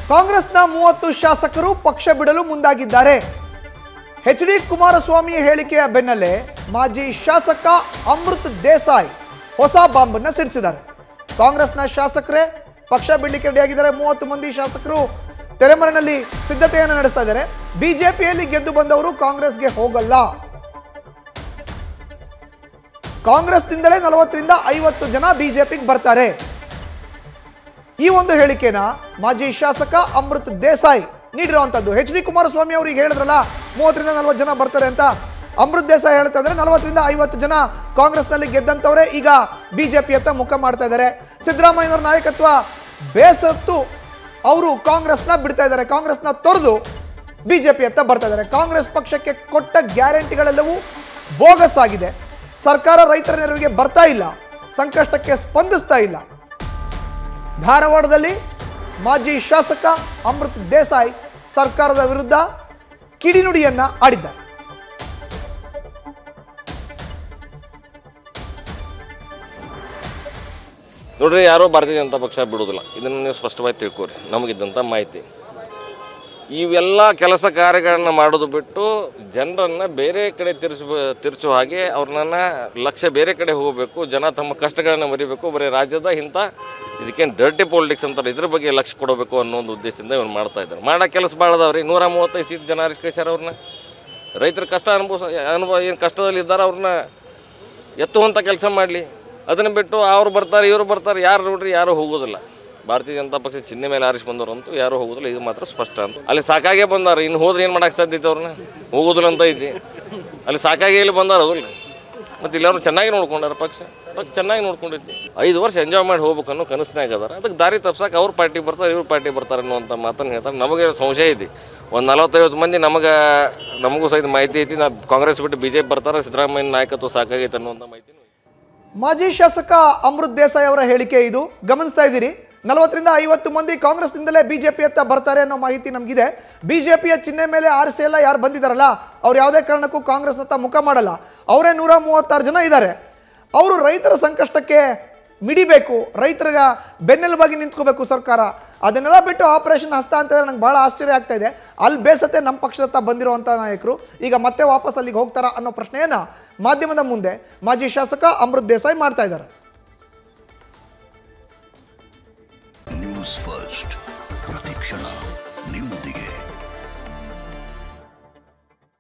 ಕಾಂಗ್ರೆಸ್ನ 30 ಶಾಸಕರು ಪಕ್ಷ ಬಿಡಲು ಮುಂದಾಗಿದ್ದಾರೆ. ಎಚ್.ಡಿ. ಕುಮಾರಸ್ವಾಮಿ ಹೇಳಿಕೆಯ ಬೆನ್ನಲ್ಲೇ ಮಾಜಿ ಶಾಸಕ ಅಮೃತ್ ದೇಸಾಯಿ ಹೊಸ ಬಾಂಬ್ ಅನ್ನು ಸಿಡಿಸಿದ್ದಾರೆ. ಕಾಂಗ್ರೆಸ್ನ ಶಾಸಕರೇ ಪಕ್ಷ ಬಿಡಲಿಕ್ಕೆ ರೆಡಿಯಾಗಿದ್ದಾರೆ. 30 ಮಂದಿ ಶಾಸಕರು ತೆರೆಮರೆಯಲ್ಲಿ ಸಿದ್ಧತೆಯನ್ನು ನಡೆಸ್ತಾ ಇದ್ದಾರೆ. ಬಿಜೆಪಿಯಲ್ಲಿ ಗೆದ್ದು ಬಂದವರು ಕಾಂಗ್ರೆಸ್ಗೆ ಹೋಗಲ್ಲ. ಕಾಂಗ್ರೆಸ್ನಿಂದಲೇ 40 ರಿಂದ 50 ಜನ ಬಿಜೆಪಿಗೆ ಬರ್ತಾರೆ. ಈ ಒಂದು ಹೇಳಿಕೆನ ಮಾಜಿ ಶಾಸಕ ಅಮೃತ್ ದೇಸಾಯಿ ನೀಡಿರುವಂತದ್ದು. ಎಚ್.ಡಿ. ಕುಮಾರಸ್ವಾಮಿ ಅವರು ಈಗ ಹೇಳಿದ್ರಲ್ಲ 30 ರಿಂದ 40 ಜನ ಬರ್ತಾರೆ ಅಂತ. ಅಮೃತ್ ದೇಸಾಯಿ ಹೇಳ್ತಾ ಇದ್ದಾರೆ 40 ರಿಂದ 50 ಜನ ಕಾಂಗ್ರೆಸ್ನಲ್ಲಿ ಗೆದ್ದಂತವರೇ ಈಗ ಬಿಜೆಪಿ ಹತ್ತ ಮುಖ ಮಾಡ್ತಾ ಇದ್ದಾರೆ. ಸಿದ್ದರಾಮಯ್ಯನವರ ನಾಯಕತ್ವ ಬೇಸತ್ತು ಅವರು ಕಾಂಗ್ರೆಸ್ನ ಬಿಡ್ತಾ ಇದ್ದಾರೆ. ಕಾಂಗ್ರೆಸ್ನ ತೊರೆದು ಬಿಜೆಪಿ ಹತ್ತ ಬರ್ತಾ ಇದ್ದಾರೆ. ಕಾಂಗ್ರೆಸ್ ಪಕ್ಷಕ್ಕೆ ಕೊಟ್ಟ ಗ್ಯಾರಂಟಿಗಳೆಲ್ಲವೂ ಬೋಗಸ್ ಆಗಿದೆ. ಸರ್ಕಾರ ರೈತರ ನೆರವಿಗೆ ಬರ್ತಾ ಇಲ್ಲ, ಸಂಕಷ್ಟಕ್ಕೆ ಸ್ಪಂದಿಸ್ತಾ ಇಲ್ಲ. ಧಾರವಾಡದಲ್ಲಿ ಮಾಜಿ ಶಾಸಕ ಅಮೃತ್ ದೇಸಾಯಿ ಸರ್ಕಾರದ ವಿರುದ್ಧ ಕಿಡಿನುಡಿಯನ್ನ ಆಡಿದ್ದಾರೆ. ನೋಡ್ರಿ, ಯಾರೋ ಭಾರತೀಯ ಜನತಾ ಪಕ್ಷ ಬಿಡೋದಿಲ್ಲ. ಇದನ್ನು ನೀವು ಸ್ಪಷ್ಟವಾಗಿ ತಿಳ್ಕೊರಿ. ನಮಗಿದ್ದಂಥ ಮಾಹಿತಿ ಇವೆಲ್ಲ ಕೆಲಸ ಕಾರ್ಯಗಳನ್ನ ಮಾಡೋದು ಬಿಟ್ಟು ಜನರನ್ನು ಬೇರೆ ಕಡೆ ತಿರ್ಚುವ ಹಾಗೆ ಅವ್ರನ್ನ ಲಕ್ಷ್ಯ ಬೇರೆ ಕಡೆ ಹೋಗಬೇಕು, ಜನ ತಮ್ಮ ಕಷ್ಟಗಳನ್ನು ಮರಿಬೇಕು, ಬರೀ ರಾಜ್ಯದ ಇಂಥ ಇದಕ್ಕೇನು ಡರ್ಟಿ ಪಾಲಿಟಿಕ್ಸ್ ಅಂತಾರೆ, ಇದ್ರ ಬಗ್ಗೆ ಲಕ್ಷ್ಯ ಕೊಡಬೇಕು ಅನ್ನೋ ಒಂದು ಉದ್ದೇಶದಿಂದ ಇವ್ರು ಮಾಡ್ತಾ ಇದ್ದಾರೆ. ಮಾಡೋ ಕೆಲಸ ಭಾಳದವ್ರಿ. 135 ಸೀಟ್ ಜನ ಆರಿಸ್ಕಳಿಸ್ಯಾರ. ಅವ್ರನ್ನ ರೈತರ ಕಷ್ಟ ಅನುಭವ ಏನು ಕಷ್ಟದಲ್ಲಿದ್ದಾರೆ ಅವ್ರನ್ನ ಎತ್ತುವಂಥ ಕೆಲಸ ಮಾಡಲಿ. ಅದನ್ನು ಬಿಟ್ಟು ಅವ್ರು ಬರ್ತಾರೆ ಇವರು ಬರ್ತಾರೆ, ಯಾರು ನೋಡ್ರಿ ಯಾರೂ ಹೋಗೋದಿಲ್ಲ. ಭಾರತೀಯ ಜನತಾ ಪಕ್ಷ ಚಿಹ್ನೆ ಮೇಲೆ ಆರಿಸಿ ಬಂದವರಂತೂ ಯಾರೂ ಹೋಗೋದಿಲ್ಲ. ಇದು ಮಾತ್ರ ಸ್ಪಷ್ಟ ಅಂತ. ಅಲ್ಲಿ ಸಾಕಾಗೇ ಬಂದಾರ. ಇನ್ನು ಹೋದ್ರೆ ಏನು ಮಾಡೋಕ್ಕೆ ಸಾಧ್ಯತೆ? ಅವ್ರನ್ನ ಹೋಗೋದಿಲ್ಲ ಅಂತ ಐತಿ. ಅಲ್ಲಿ ಸಾಕಾಗಿ ಇಲ್ಲಿ ಬಂದಾರ ಹೋಗಿಲ್ಲ. ಮತ್ತು ಇಲ್ಲವ್ರು ಚೆನ್ನಾಗಿ ನೋಡ್ಕೊಂಡಾರ. ಪಕ್ಷ ಚೆನ್ನಾಗಿ ನೋಡ್ಕೊಂಡೈತಿ. 5 ವರ್ಷ ಎಂಜಾಯ್ ಮಾಡಿ ಹೋಗ್ಬೇಕು ಅನ್ನೋ ಕನಸ್ನಾಗ ಅದಾರ. ಅದಕ್ಕೆ ದಾರಿ ತಪ್ಸಕ್ಕೆ ಅವ್ರ ಪಾರ್ಟಿ ಬರ್ತಾರೆ ಇವ್ರ ಪಾರ್ಟಿ ಬರ್ತಾರೆ ಅನ್ನೋಂಥ ಮಾತನ್ನು ಹೇಳ್ತಾರೆ. ನಮಗೆ ಸಂಶಯ ಇದೆ. ಒಂದು 40-50 ಮಂದಿ ನಮಗೂ ಸಹಿತ ಮಾಹಿತಿ ಐತಿ. ನಾವು ಕಾಂಗ್ರೆಸ್ ಬಿಟ್ಟು ಬಿಜೆಪಿ ಬರ್ತಾರೆ, ಸಿದ್ದರಾಮಯ್ಯ ನಾಯಕತ್ವ ಸಾಕಾಗೈತೆ ಅನ್ನೋಂಥ ಮಾಹಿತಿ. ಮಾಜಿ ಶಾಸಕ ಅಮೃತ್ ದೇಸಾಯಿ ಅವರ ಹೇಳಿಕೆ ಇದು. ಗಮನಿಸ್ತಾ ಇದ್ದೀರಿ, 40 ರಿಂದ 50 ಮಂದಿ ಕಾಂಗ್ರೆಸ್ನಿಂದಲೇ ಬಿಜೆಪಿ ಹತ್ತ ಬರ್ತಾರೆ ಅನ್ನೋ ಮಾಹಿತಿ ನಮಗಿದೆ. ಬಿಜೆಪಿಯ ಚಿಹ್ನೆ ಮೇಲೆ ಆರಿಸಿ ಎಲ್ಲ ಯಾರು ಬಂದಿದ್ದಾರಲ್ಲ ಅವ್ರು ಯಾವುದೇ ಕಾರಣಕ್ಕೂ ಕಾಂಗ್ರೆಸ್ ಹತ್ತ ಮುಖ ಮಾಡಲ್ಲ. ಅವರೇ 136 ಜನ ಇದ್ದಾರೆ. ಅವರು ರೈತರ ಸಂಕಷ್ಟಕ್ಕೆ ಮಿಡಿಬೇಕು, ರೈತರಿಗೆ ಬೆನ್ನೆಲುಬಾಗಿ ನಿಂತ್ಕೋಬೇಕು ಸರ್ಕಾರ. ಅದನ್ನೆಲ್ಲ ಬಿಟ್ಟು ಆಪರೇಷನ್ ಹಸ್ತ ಅಂತ ನಂಗೆ ಭಾಳ ಆಶ್ಚರ್ಯ ಆಗ್ತಾ ಇದೆ. ಅಲ್ಲಿ ಬೇಸತ್ತೆ ನಮ್ಮ ಪಕ್ಷದತ್ತ ಬಂದಿರುವಂಥ ನಾಯಕರು ಈಗ ಮತ್ತೆ ವಾಪಸ್ ಅಲ್ಲಿಗೆ ಹೋಗ್ತಾರಾ ಅನ್ನೋ ಪ್ರಶ್ನೆಯನ್ನು ಮಾಧ್ಯಮದ ಮುಂದೆ ಮಾಜಿ ಶಾಸಕ ಅಮೃತ್ ದೇಸಾಯಿ ಮಾಡ್ತಾ ಇದ್ದಾರೆ.